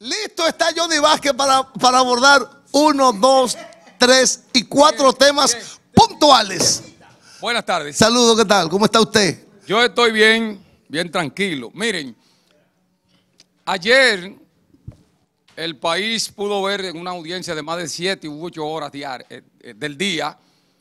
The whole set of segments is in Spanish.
Listo está Johnny Vázquez para abordar 1, 2, 3 y 4 temas puntuales. Buenas tardes. Saludos, ¿qué tal? ¿Cómo está usted? Yo estoy bien tranquilo. Miren, ayer el país pudo ver en una audiencia de más de 7 u 8 horas del día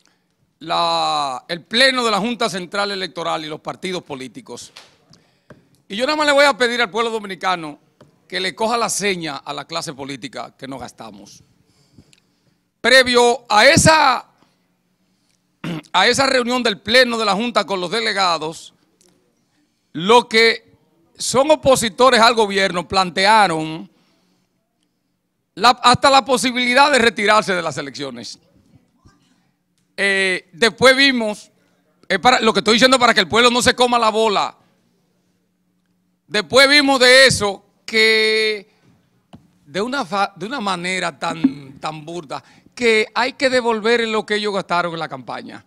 el pleno de la Junta Central Electoral y los partidos políticos. Y yo nada más le voy a pedir al pueblo dominicano que le coja la seña a la clase política que nos gastamos. Previo a esa reunión del pleno de la Junta con los delegados, los que son opositores al gobierno plantearon hasta la posibilidad de retirarse de las elecciones. Después vimos, lo que estoy diciendo para que el pueblo no se coma la bola, después vimos de eso que de una manera tan burda que hay que devolver lo que ellos gastaron en la campaña.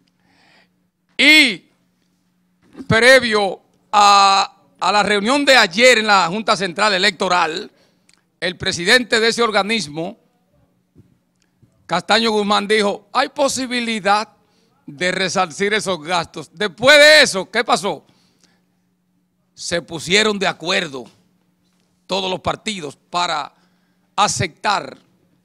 Y previo a la reunión de ayer en la Junta Central Electoral, el presidente de ese organismo, Castaño Guzmán, dijo, hay posibilidad de resarcir esos gastos. Después de eso, ¿qué pasó? Se pusieron de acuerdo todos los partidos para aceptar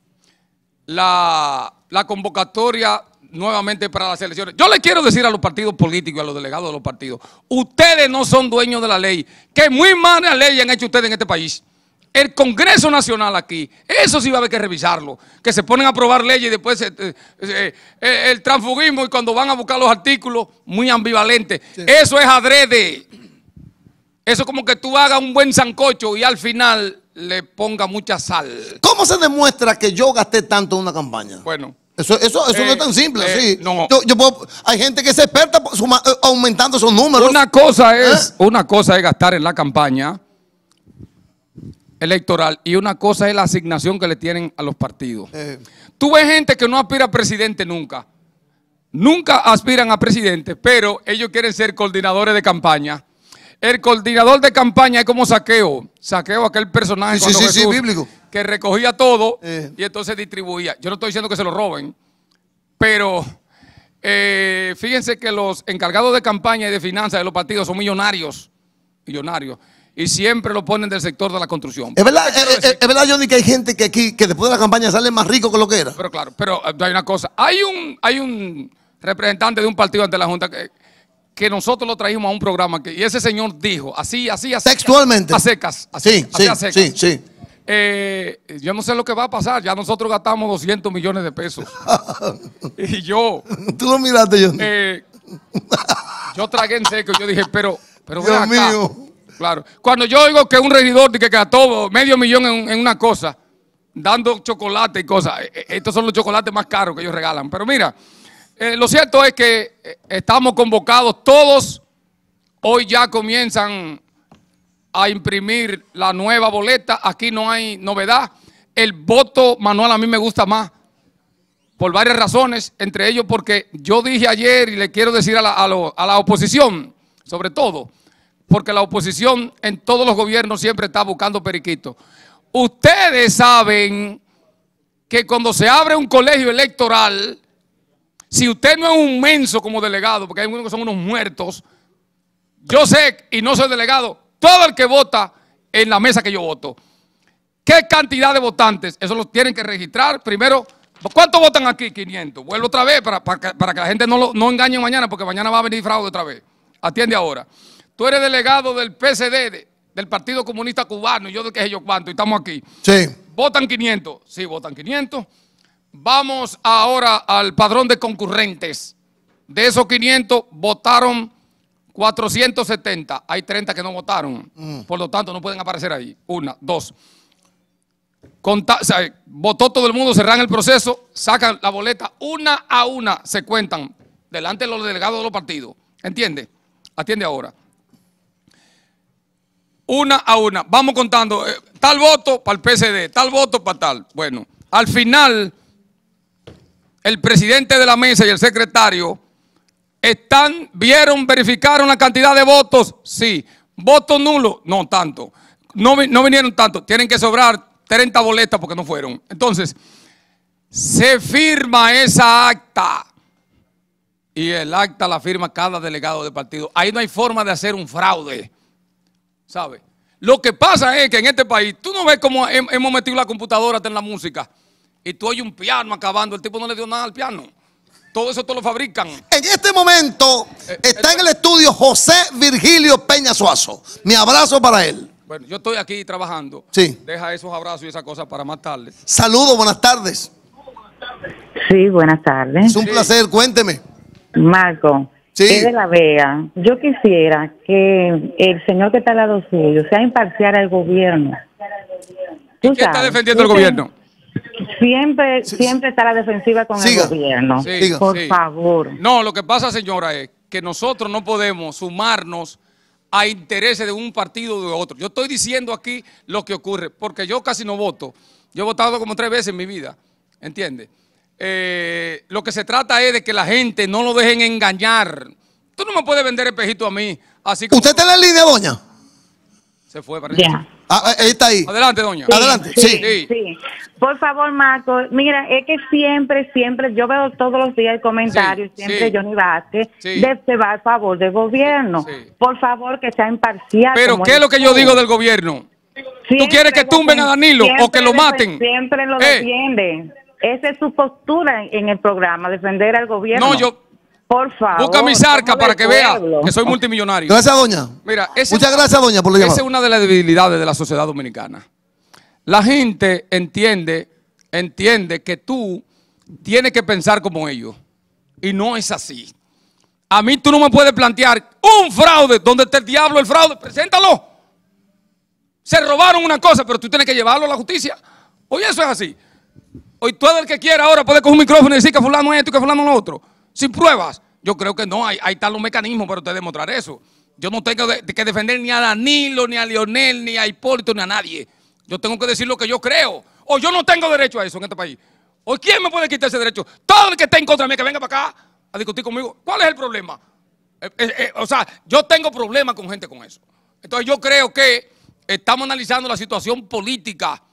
la convocatoria nuevamente para las elecciones. Yo le quiero decir a los partidos políticos y a los delegados de los partidos, ustedes no son dueños de la ley, que muy malas leyes han hecho ustedes en este país. El Congreso Nacional aquí, eso sí va a haber que revisarlo, que se ponen a aprobar leyes y después el transfugismo y cuando van a buscar los artículos, muy ambivalentes. Sí. Eso es adrede. Eso es como que tú hagas un buen sancocho y al final le ponga mucha sal. ¿Cómo se demuestra que yo gasté tanto en una campaña? Bueno. Eso no es tan simple así. No. Hay gente que es experta aumentando esos números. Una cosa es gastar en la campaña electoral y una cosa es la asignación que le tienen a los partidos. Tú ves gente que no aspira a presidente nunca. Nunca aspiran a presidente, pero ellos quieren ser coordinadores de campaña. El coordinador de campaña es como Saqueo. Saqueo, aquel personaje bíblico, que recogía todo y entonces distribuía. Yo no estoy diciendo que se lo roben, pero fíjense que los encargados de campaña y de finanzas de los partidos son millonarios. Y siempre lo ponen del sector de la construcción. Es verdad, Johnny, que hay gente que aquí, que después de la campaña sale más rico que lo que era. Pero claro, pero hay una cosa. Hay un representante de un partido ante la Junta que nosotros lo trajimos a un programa y ese señor dijo, así. Textualmente. A secas. Sí. Yo no sé lo que va a pasar. Ya nosotros gastamos 200 millones de pesos. Y yo... Tú lo miraste, Johnny. Yo tragué en seco y yo dije, pero Dios mío. Claro. Cuando yo oigo que un regidor que gastó $500,000 en una cosa, dando chocolate y cosas, estos son los chocolates más caros que ellos regalan. Pero mira, lo cierto es que estamos convocados todos. Hoy ya comienzan a imprimir la nueva boleta. Aquí no hay novedad. El voto manual a mí me gusta más por varias razones, entre ellos porque yo dije ayer y le quiero decir a la oposición, sobre todo, porque la oposición en todos los gobiernos siempre está buscando periquitos. Ustedes saben que cuando se abre un colegio electoral, si usted no es un menso como delegado, porque hay algunos que son unos muertos, yo sé, y no soy delegado, todo el que vota en la mesa que yo voto, ¿qué cantidad de votantes? Eso lo tienen que registrar. Primero, ¿cuántos votan aquí? 500. Vuelvo otra vez para que la gente no engañe mañana, porque mañana va a venir fraude otra vez. Atiende ahora. Tú eres delegado del PSD, del Partido Comunista Cubano, y yo de qué sé yo cuánto, y estamos aquí. Sí. ¿Votan 500? Sí, votan 500. Vamos ahora al padrón de concurrentes. De esos 500 votaron 470. Hay 30 que no votaron. Por lo tanto, no pueden aparecer ahí. 1, 2. Votó todo el mundo, cerran el proceso, sacan la boleta. Una a una se cuentan delante de los delegados de los partidos. ¿Entiende? Atiende ahora. Una a una. Vamos contando. Tal voto para el PSD, tal voto para tal. Bueno, al final, el presidente de la mesa y el secretario verificaron la cantidad de votos. Sí. ¿Voto nulo? No tanto. no vinieron tanto, tienen que sobrar 30 boletas porque no fueron. Entonces, se firma esa acta y el acta la firma cada delegado de partido. Ahí no hay forma de hacer un fraude, ¿sabes? Lo que pasa es que en este país, tú no ves cómo hemos metido la computadora hasta en la música y tú oyes un piano acabando, el tipo no le dio nada al piano. Todo eso lo fabrican. En este momento está en el estudio José Virgilio Peña Suazo. Mi abrazo para él. Bueno, yo estoy aquí trabajando. Sí. Deja esos abrazos y esas cosas para más tarde. Saludos, buenas tardes. Sí, buenas tardes. Es un placer, cuénteme. Marco, Sí. es de la Vega. Yo quisiera que el señor que está al lado suyo sea imparcial al gobierno. ¿Y quién está defendiendo el gobierno? Siempre Sí. está a la defensiva con Siga. el gobierno. Sí, Por sí. favor. No, lo que pasa, señora, es que nosotros no podemos sumarnos a intereses de un partido o de otro. Yo estoy diciendo aquí lo que ocurre, porque yo casi no voto. Yo he votado como 3 veces en mi vida, ¿entiendes? Lo que se trata es de que la gente no lo dejen engañar. Tú no me puedes vender espejito a mí, así como... ¿Usted está en la línea, doña? Se fue, parece. Ya. Ahí está ahí. Adelante, doña. Adelante, sí. Sí. Por favor, Marco, mira, es que siempre, yo veo todos los días el comentario, Sí, siempre sí. Johnny Vázquez, Sí. se va a favor del gobierno. Sí. Por favor, que sea imparcial. Pero como ¿qué es lo que yo digo del gobierno? ¿Tú quieres que tumben a Danilo o que lo maten? Siempre lo defiende. Esa es su postura en el programa, defender al gobierno. No, yo... Por favor. Busca mi zarca somos para del que vea pueblo. que soy multimillonario. Gracias, doña. Mira, Muchas gracias, doña, por la esa llamada. es una de las debilidades de la sociedad dominicana. La gente entiende que tú tienes que pensar como ellos. Y no es así. A mí tú no me puedes plantear un fraude. ¿Dónde está el diablo el fraude? Preséntalo. Se robaron una cosa, pero tú tienes que llevarlo a la justicia. Oye, eso es así. Hoy todo el que quiera ahora puede coger un micrófono y decir que fulano es esto y que fulano es lo otro. Sin pruebas. Yo creo que no. Ahí están los mecanismos para usted demostrar eso. Yo no tengo que defender ni a Danilo, ni a Leonel, ni a Hipólito, ni a nadie. Yo tengo que decir lo que yo creo. O yo no tengo derecho a eso en este país. ¿O quién me puede quitar ese derecho? Todo el que esté en contra de mí, que venga para acá a discutir conmigo. ¿Cuál es el problema? O sea, yo tengo problemas con gente con eso. Entonces yo creo que estamos analizando la situación política.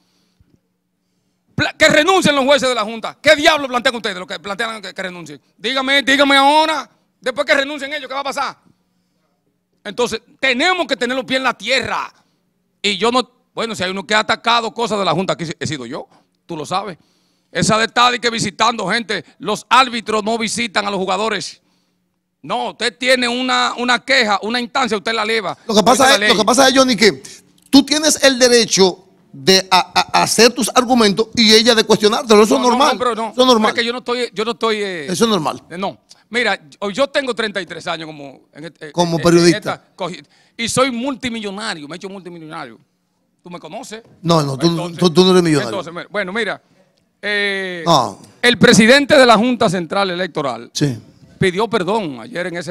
Que renuncien los jueces de la Junta. ¿Qué diablo plantean ustedes, los que plantean que renuncien? Dígame ahora, después que renuncien ellos, ¿qué va a pasar? Entonces, tenemos que tener los pies en la tierra. Y yo no, bueno, si hay uno que ha atacado cosas de la Junta, aquí he sido yo, tú lo sabes. Esa de estar y que visitando gente, los árbitros no visitan a los jugadores. No, usted tiene una queja, una instancia, usted la eleva. Lo que pasa es, Johnny, que tú tienes el derecho de hacer tus argumentos y ella de cuestionártelo. Eso es normal. No, pero no. Eso es normal. Es que yo no estoy eso es normal. No. Mira, yo tengo 33 años como periodista. Y soy multimillonario, me he hecho multimillonario. ¿Tú me conoces? No, tú no eres millonario. Entonces, bueno, mira, No. el presidente de la Junta Central Electoral Sí. pidió perdón ayer en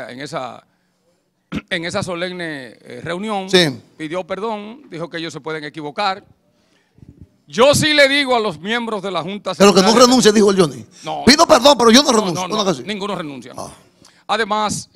esa solemne reunión. Sí. Pidió perdón, dijo que ellos se pueden equivocar. Yo sí le digo a los miembros de la Junta Pero Central... que no renuncie, dijo el Johnny. No. Pido perdón, pero yo no renuncio. No, ninguno renuncia. Además,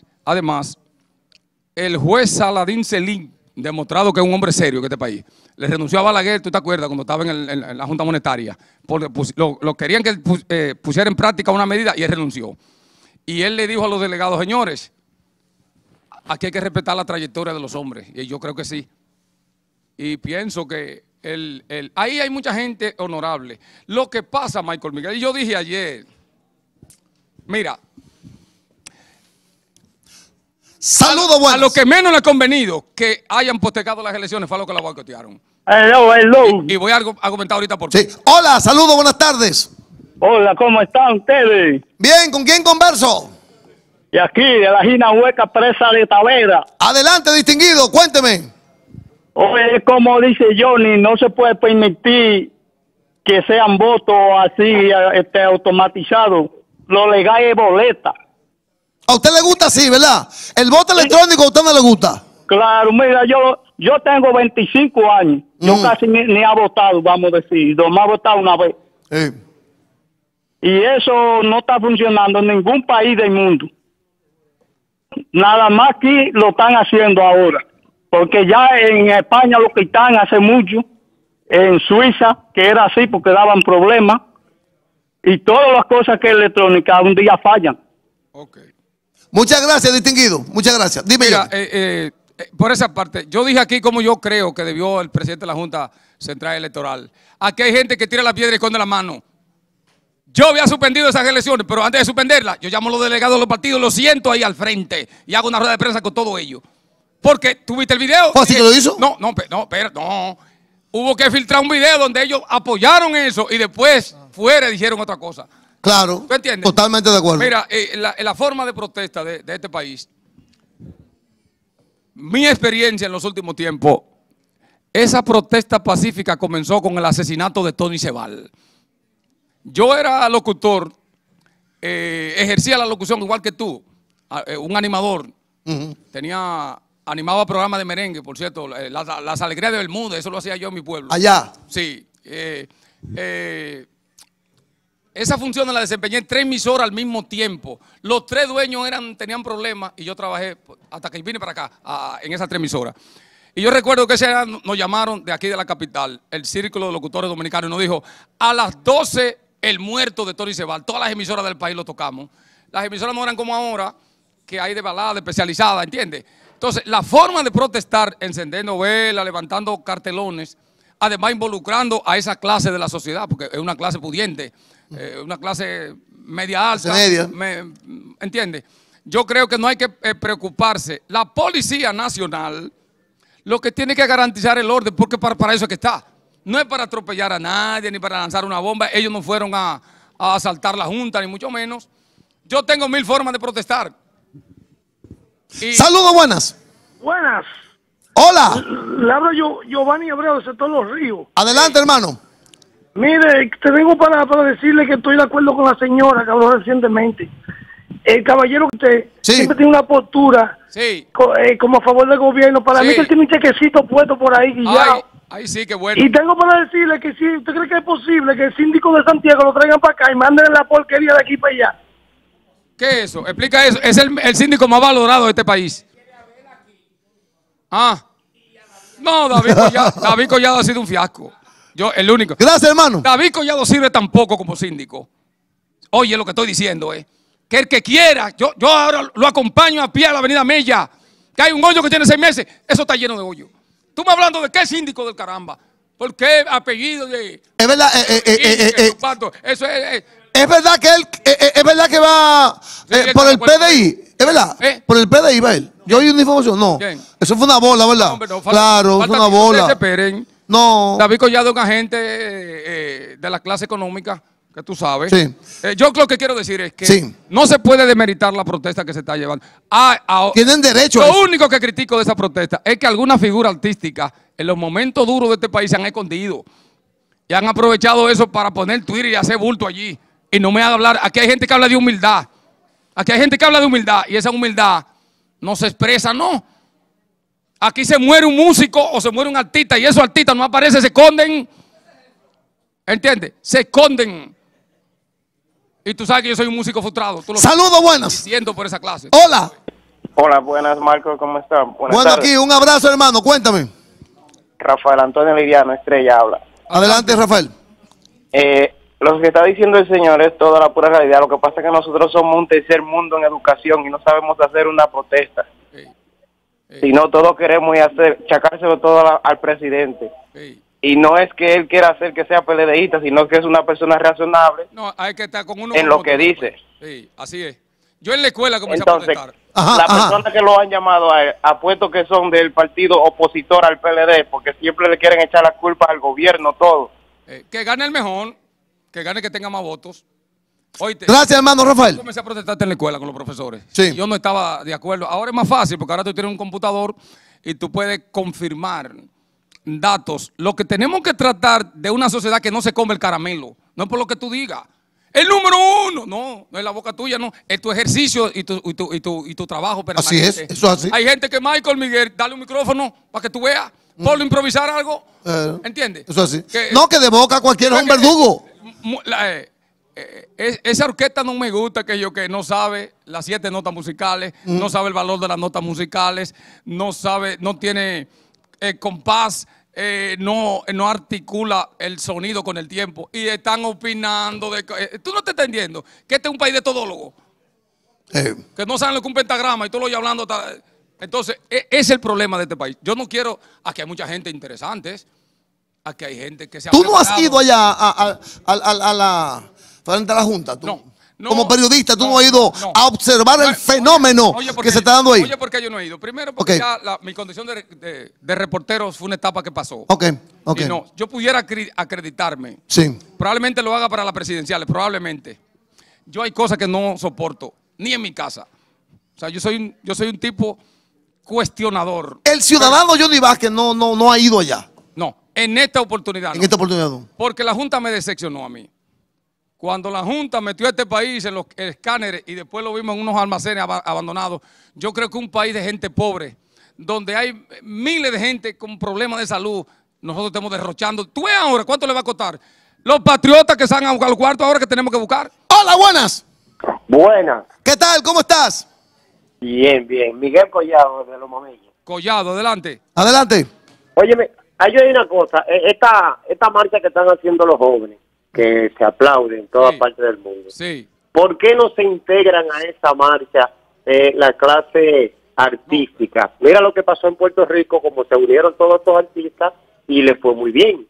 el juez Saladín Celín, demostrado que es un hombre serio en este país, le renunció a Balaguer, ¿tú te acuerdas? Cuando estaba en la Junta Monetaria. Porque lo querían que pusiera en práctica una medida y él renunció. Y él le dijo a los delegados, señores, aquí hay que respetar la trayectoria de los hombres. Y yo creo que sí. Y pienso que ahí hay mucha gente honorable. Lo que pasa, Michael Miguel, y yo dije ayer, mira, Saludos, buenos. a lo que menos le ha convenido que hayan postergado las elecciones fue a lo que la boicotearon. Hello. Y voy a argumentar ahorita por qué. Sí. Hola, saludos, buenas tardes. Hola, ¿cómo están ustedes? Bien, ¿con quién converso? Y aquí, de la Gina Hueca, presa de Tavera. Adelante, distinguido, cuénteme. Oye, como dice Johnny, no se puede permitir que sean votos así automatizados. Lo legal es boleta. A usted le gusta así, ¿verdad? El voto electrónico a usted no le gusta. Claro, mira, yo tengo 25 años. Yo casi ni he votado, vamos a decir. Nomás he votado una vez. Y eso no está funcionando en ningún país del mundo. Nada más aquí lo están haciendo ahora. porque ya en España lo quitan hace mucho, en Suiza, que era así porque daban problemas, y todas las cosas que electrónicas un día fallan. Okay. Muchas gracias, distinguido. Muchas gracias. Dime. Mira, por esa parte, yo dije aquí como yo creo que debió el presidente de la Junta Central Electoral. Aquí hay gente que tira la piedra y esconde la mano. Yo había suspendido esas elecciones, pero antes de suspenderlas, yo llamo a los delegados de los partidos, los siento ahí al frente y hago una rueda de prensa con todo ello. Porque, ¿tuviste el video? ¿Fue así que lo hizo? No. Hubo que filtrar un video donde ellos apoyaron eso y después fuera dijeron otra cosa. Claro. ¿Tú entiendes? Totalmente de acuerdo. Mira, la forma de protesta de este país, mi experiencia en los últimos tiempos, esa protesta pacífica comenzó con el asesinato de Tony Sebal. Yo era locutor, ejercía la locución igual que tú, un animador. Animaba programas de merengue, por cierto, las alegrías de Bermúdez, eso lo hacía yo en mi pueblo. Allá. Sí. Esa función la desempeñé en 3 emisoras al mismo tiempo. Los 3 dueños tenían problemas y yo trabajé hasta que vine para acá, en esas 3 emisoras. Y yo recuerdo que ese día nos llamaron de aquí de la capital, el Círculo de Locutores Dominicanos, y nos dijo, a las 12 el muerto de Tony Sebal. Todas las emisoras del país lo tocamos. Las emisoras no eran como ahora, que hay de balada especializada, ¿entiendes? Entonces, la forma de protestar, encendiendo velas, levantando cartelones, además involucrando a esa clase de la sociedad, porque es una clase pudiente, una clase media alta, ¿entiendes? Yo creo que no hay que preocuparse. La Policía Nacional lo que tiene que garantizar el orden, porque para eso es que está. No es para atropellar a nadie, ni para lanzar una bomba. Ellos no fueron a asaltar la Junta, ni mucho menos. Yo tengo 1000 formas de protestar. Saludos, buenas. Buenas. Hola. Le hablo yo, Giovanni Abreu, del sector Los Ríos. Adelante, hermano. Mire, te vengo para decirle que estoy de acuerdo con la señora que habló recientemente. El caballero que usted siempre tiene una postura como a favor del gobierno. Para mí que él tiene un chequecito puesto por ahí guillado. Ay, sí, qué bueno. Y tengo para decirle que si usted cree que es posible que el síndico de Santiago lo traigan para acá y manden la porquería de aquí para allá. ¿Qué es eso? Explica eso. Es el síndico más valorado de este país. No, David Collado ha sido un fiasco. Yo, el único. Gracias, hermano. David Collado sirve tan poco como síndico. Oye, lo que estoy diciendo es que el que quiera, yo ahora lo acompaño a pie a la avenida Mella, que hay un hoyo que tiene 6 meses, eso está lleno de hoyo. Tú me hablando de qué síndico del caramba, por qué apellido de... Es verdad, eso es... Es verdad que él, es verdad que va por el PDI, es verdad, por el PDI va él. Yo oí una información, no. ¿Quién? Eso fue una bola, ¿verdad? No, hombre, no, claro, fue una bola. Esperen. No. David Collado es un agente de la clase económica, que tú sabes. Sí. Yo lo que quiero decir es que no se puede demeritar la protesta que se está llevando. Tienen derecho. Lo único que critico de esa protesta es que algunas figuras artísticas en los momentos duros de este país se han escondido y han aprovechado eso para poner Twitter y hacer bulto allí. Y no me haga hablar. Aquí hay gente que habla de humildad. Aquí hay gente que habla de humildad y esa humildad no se expresa, no. Aquí se muere un músico o se muere un artista y esos artistas no aparecen, se esconden. ¿Entiendes? Se esconden. Y tú sabes que yo soy un músico frustrado. Saludos, buenas. Siento por esa clase. Hola. Hola, buenas, Marco, ¿cómo están? Bueno, aquí, un abrazo, hermano, cuéntame. Rafael Antonio Liriano, Estrella, habla. Adelante, Rafael. Lo que está diciendo el señor es toda la pura realidad. Lo que pasa es que nosotros somos un tercer mundo en educación y no sabemos hacer una protesta. Si no, todos queremos chacárselo todo al presidente. Y no es que él quiera hacer que sea PLDista, sino que es una persona razonable. No, hay que estar con uno en lo que dice. Sí, así es. Yo en la escuela comencé a protestar. Las personas que lo han llamado a él, apuesto que son del partido opositor al PLD, porque siempre le quieren echar la culpa al gobierno, todo. Que gane el mejor, que gane que tenga más votos. Oíste, gracias, hermano Rafael. Yo comencé a protestarte en la escuela con los profesores. Sí. Yo no estaba de acuerdo. Ahora es más fácil, porque ahora tú tienes un computador y tú puedes confirmar datos. Lo que tenemos que tratar de una sociedad que no se come el caramelo, no es por lo que tú digas. El número 1, no es la boca tuya, no. Es tu ejercicio y tu trabajo permanente. Así es, eso es así. Hay gente que Michael Miguel, dale un micrófono para que tú veas, ponlo a improvisar algo, ¿entiendes? Eso es así. No, que de boca cualquiera es un verdugo. esa orquesta no me gusta, que no sabe las 7 notas musicales, no sabe el valor de las notas musicales, no tiene compás, no articula el sonido con el tiempo y están opinando tú no te estás entendiendo que este es un país de todólogos, que no saben lo que es un pentagrama y tú lo oyes hablando. Entonces, ese es el problema de este país. Yo no quiero, aquí hay mucha gente interesante, aquí hay gente que se ha ¿Tú no has ido allá frente a la Junta? ¿Tú? No, como periodista, ¿tú no has ido a observar el fenómeno que se está dando ahí? Oye, ¿por qué yo no he ido? Primero, porque ya mi condición de reportero fue una etapa que pasó. Y no, yo pudiera acreditarme. Sí. Probablemente lo haga para las presidenciales, probablemente. Yo hay cosas que no soporto, ni en mi casa. O sea, yo soy un tipo cuestionador. El ciudadano Johnny Vázquez no ha ido allá. No, en esta oportunidad. En esta oportunidad no. Porque la Junta me decepcionó a mí. Cuando la Junta metió a este país en los escáneres y después lo vimos en unos almacenes abandonados, yo creo que un país de gente pobre, donde hay miles de gente con problemas de salud, nosotros estamos derrochando. ¿Tú ves ahora cuánto le va a costar? Los patriotas que están a buscar los cuartos ahora que tenemos que buscar. Hola, buenas. Buenas. ¿Qué tal? ¿Cómo estás? Bien, bien. Miguel Collado, de Los Mameyes. Collado, adelante. Adelante. Óyeme, hay una cosa. Esta marcha que están haciendo los jóvenes, que se aplauden en todas partes del mundo. Sí. ¿Por qué no se integran a esa marcha la clase artística? Mira lo que pasó en Puerto Rico, como se unieron todos estos artistas y les fue muy bien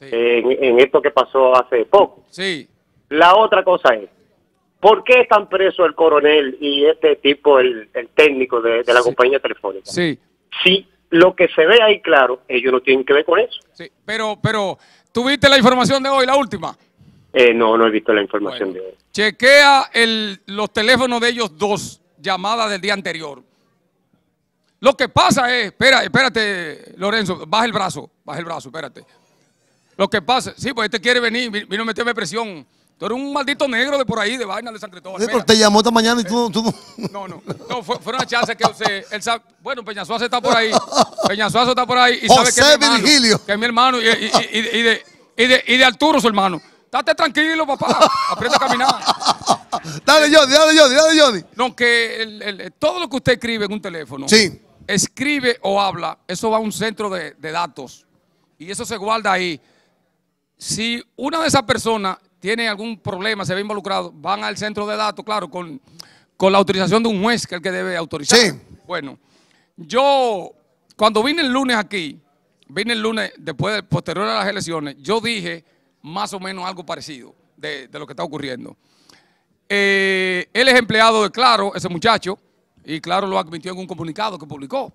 en esto que pasó hace poco. Sí. La otra cosa es, ¿por qué están presos el coronel y este tipo, el técnico de la compañía telefónica? Sí. Sí, lo que se ve ahí claro, ellos no tienen que ver con eso. Sí, pero ¿tú viste la información de hoy, la última? No he visto la información de hoy. Chequea los teléfonos de ellos dos, llamadas del día anterior. Lo que pasa es, espérate, Lorenzo, baja el brazo, espérate. Lo que pasa, sí, pues este quiere venir, vino a meterme presión. Tú eres un maldito negro de por ahí, de vaina de San Cristóbal. Sí, pero te llamó esta mañana y tú No, fue una chance que él sabe. Bueno, Peñasuazo está por ahí. Peñasuazo está por ahí y sabe José Virgilio. Que es mi hermano y de Arturo, su hermano. Date tranquilo, papá. Aprende a caminar. Dale, Johnny. No, que todo lo que usted escribe en un teléfono, escribe o habla, eso va a un centro de datos. Y eso se guarda ahí. Si una de esas personas tiene algún problema, se ve involucrado, van al centro de datos, claro, con la autorización de un juez, que es el que debe autorizar. Sí. Bueno, yo, cuando vine el lunes aquí, posterior a las elecciones, yo dije más o menos algo parecido de lo que está ocurriendo. Él es empleado de Claro, ese muchacho, y Claro lo admitió en un comunicado que publicó.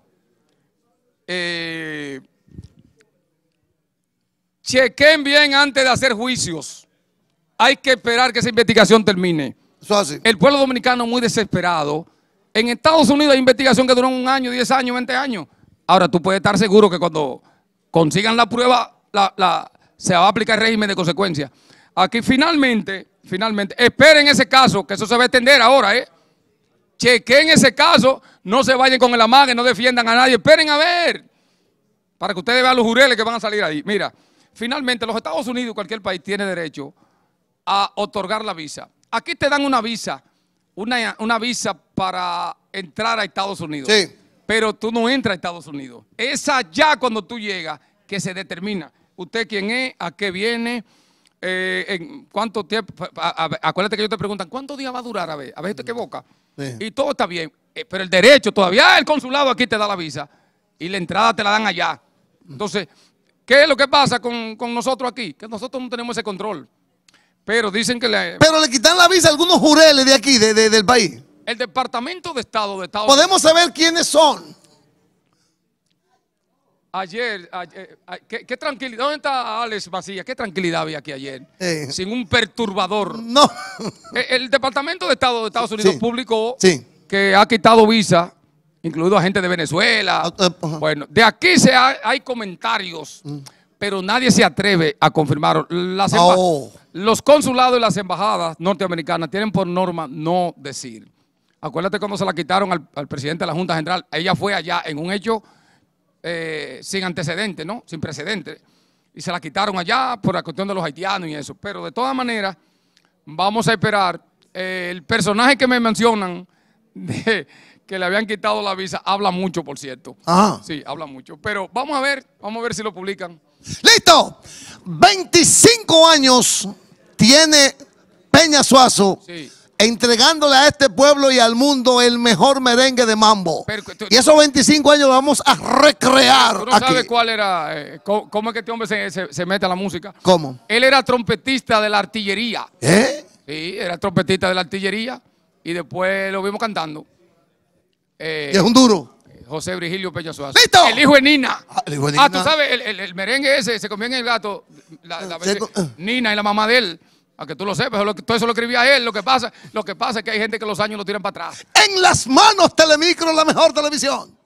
Chequen bien antes de hacer juicios. Hay que esperar que esa investigación termine. Eso así. El pueblo dominicano muy desesperado. En Estados Unidos hay investigación que duran 1 año, 10 años, 20 años. Ahora tú puedes estar seguro que cuando consigan la prueba, se va a aplicar el régimen de consecuencia. Aquí finalmente, esperen ese caso, que eso se va a extender ahora, Chequen ese caso, no se vayan con el amague, no defiendan a nadie, esperen a ver, para que ustedes vean los jureles que van a salir ahí. Mira, finalmente los Estados Unidos, cualquier país tiene derecho a otorgar la visa. Aquí te dan una visa, una visa para entrar a Estados Unidos. Sí. Pero tú no entras a Estados Unidos. Es allá cuando tú llegas que se determina usted quién es, a qué viene, en cuánto tiempo. Acuérdate que ellos te preguntan, ¿cuántos días va a durar? A ver si te equivocas. Sí. Y todo está bien. Pero el derecho todavía, el consulado aquí te da la visa y la entrada te la dan allá. Entonces, ¿qué es lo que pasa con nosotros aquí? Que nosotros no tenemos ese control. Pero dicen que Pero le quitan la visa a algunos jureles de aquí, del país. El Departamento de Estado de Estados Unidos. Podemos saber quiénes son. Ayer, qué tranquilidad. ¿Dónde está Alex Macías? Qué tranquilidad había aquí ayer. Sin un perturbador. No. El Departamento de Estado de Estados Unidos publicó que ha quitado visa, incluido a gente de Venezuela. Bueno, de aquí hay comentarios, pero nadie se atreve a confirmarlo. Los consulados y las embajadas norteamericanas tienen por norma no decir. Acuérdate cuando se la quitaron al presidente de la Junta General. Ella fue allá en un hecho sin antecedentes, ¿no? Sin precedentes. Y se la quitaron allá por la cuestión de los haitianos y eso. Pero de todas maneras, vamos a esperar. El personaje que me mencionan, que le habían quitado la visa, habla mucho, por cierto. Ajá. Sí, habla mucho. Pero vamos a ver si lo publican. ¡Listo! 25 años tiene Peña Suazo. Sí. Entregándole a este pueblo y al mundo el mejor merengue de mambo. Y esos 25 años vamos a recrear. ¿Tú no sabes cuál era? ¿Cómo es que este hombre se mete a la música? ¿Cómo? Él era trompetista de la artillería. ¿Eh? Sí, era trompetista de la artillería. Y después lo vimos cantando. ¿Y es un duro? José Virgilio Peña Suazo. ¡Listo! El hijo de Nina. El hijo de Nina. Tú sabes, el merengue ese se comió en el gato. Nina y la mamá de él. A que tú lo sepas, todo eso lo escribía él. Lo que pasa es que hay gente que los años lo tiran para atrás. En las manos Telemicro, la mejor televisión.